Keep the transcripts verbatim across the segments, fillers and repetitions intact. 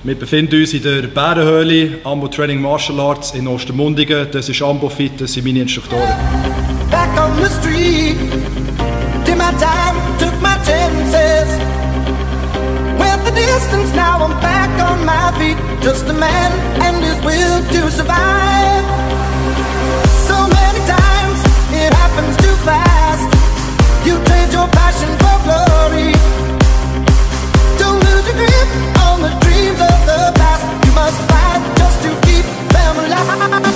Wir befinden uns in der Bärenhöhle, Ambo Training Martial Arts in Ostermundigen. Das ist Ambo Fit, das sind meine Instruktoren. Back on the street, did my time, took my chances. Went the distance, now I'm back on my feet. Just a man and his will to survive. So many times, it happens too fast. You trade your passion for glory. Don't lose your grip on the dreams of the past. You must fight just to keep them alive.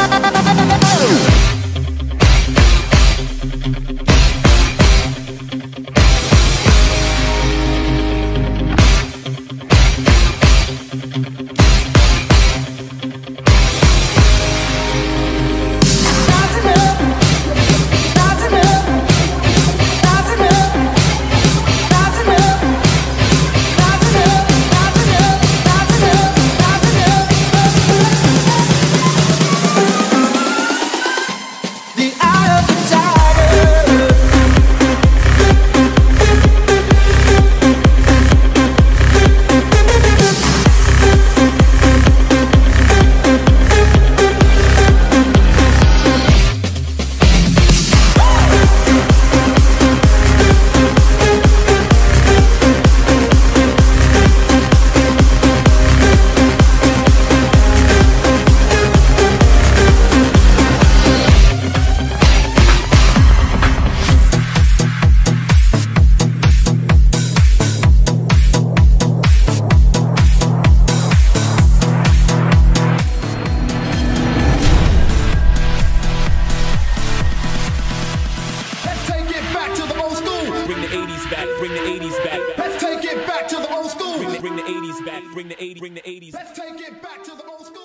Bring the eighties back, bring the eighties back. Let's take it back to the old school. Bring the, bring the eighties back, bring the eighties, bring the eighties. Let's take it back to the old school.